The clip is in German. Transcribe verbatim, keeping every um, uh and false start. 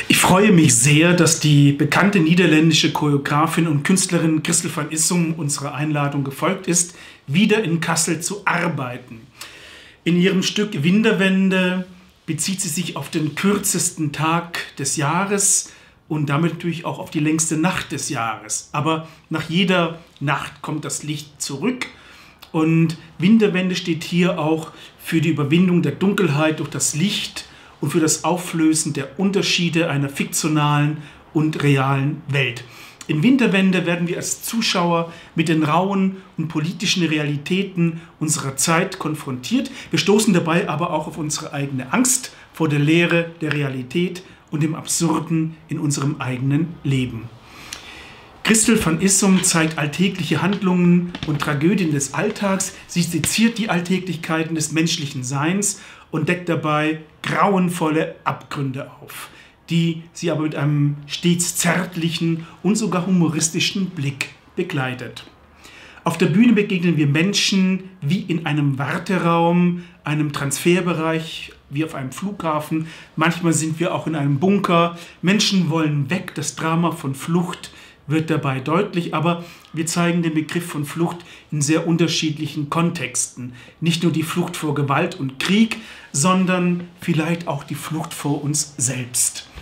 Ich freue mich sehr, dass die bekannte niederländische Choreografin und Künstlerin Christel van Issum unserer Einladung gefolgt ist, wieder in Kassel zu arbeiten. In ihrem Stück Winterwende bezieht sie sich auf den kürzesten Tag des Jahres und damit natürlich auch auf die längste Nacht des Jahres. Aber nach jeder Nacht kommt das Licht zurück und Winterwende steht hier auch für die Überwindung der Dunkelheit durch das Licht und für das Auflösen der Unterschiede einer fiktionalen und realen Welt. In Winterwende werden wir als Zuschauer mit den rauen und politischen Realitäten unserer Zeit konfrontiert. Wir stoßen dabei aber auch auf unsere eigene Angst vor der Leere der Realität und dem Absurden in unserem eigenen Leben. Christel van Issum zeigt alltägliche Handlungen und Tragödien des Alltags. Sie seziert die Alltäglichkeiten des menschlichen Seins und deckt dabei grauenvolle Abgründe auf, die sie aber mit einem stets zärtlichen und sogar humoristischen Blick begleitet. Auf der Bühne begegnen wir Menschen wie in einem Warteraum, einem Transferbereich, wie auf einem Flughafen. Manchmal sind wir auch in einem Bunker. Menschen wollen weg, das Drama von Flucht wird dabei deutlich, aber wir zeigen den Begriff von Flucht in sehr unterschiedlichen Kontexten. Nicht nur die Flucht vor Gewalt und Krieg, sondern vielleicht auch die Flucht vor uns selbst.